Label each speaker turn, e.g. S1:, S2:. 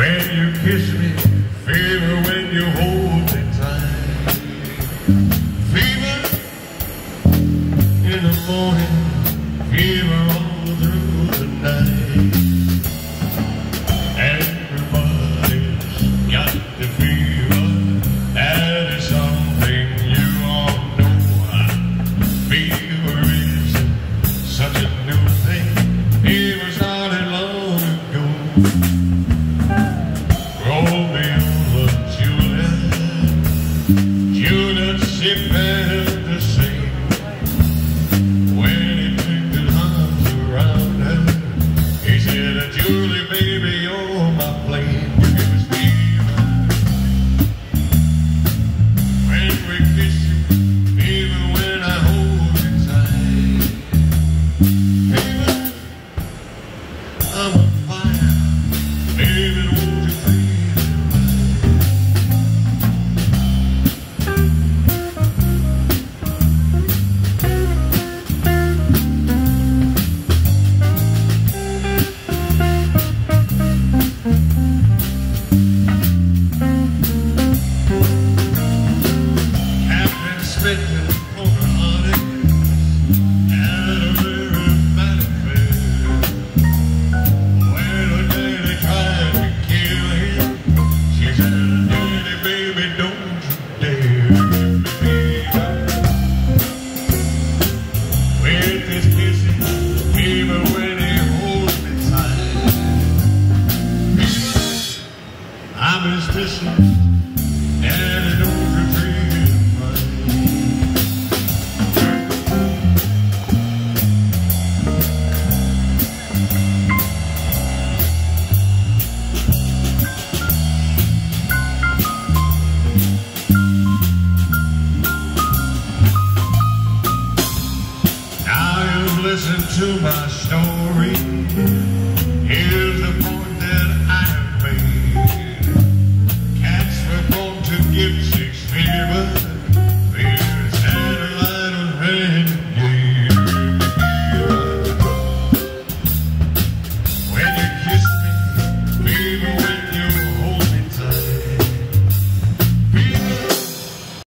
S1: When you kiss me, fever when you hold me tight. Fever in the morning, fever all through the night. Everybody's got the fever, that is something you all know. Fever isn't such a new thing, fever started long ago. She felt the same when he took his arms around her. He said, Julie, baby, you're my flame. You give us fever when we kiss you, fever when I hold you tight. Fever, I'm on fire, baby, won't you feel it? Spitting on the honey at a very manifest. When her daddy tried to kill him, she said, Daddy, baby, don't you dare give me fever. With his kissing, fever when he holds me tight. Fever, I'm his tissue, Daddy, don't you treat him right. Listen to my story. Here's the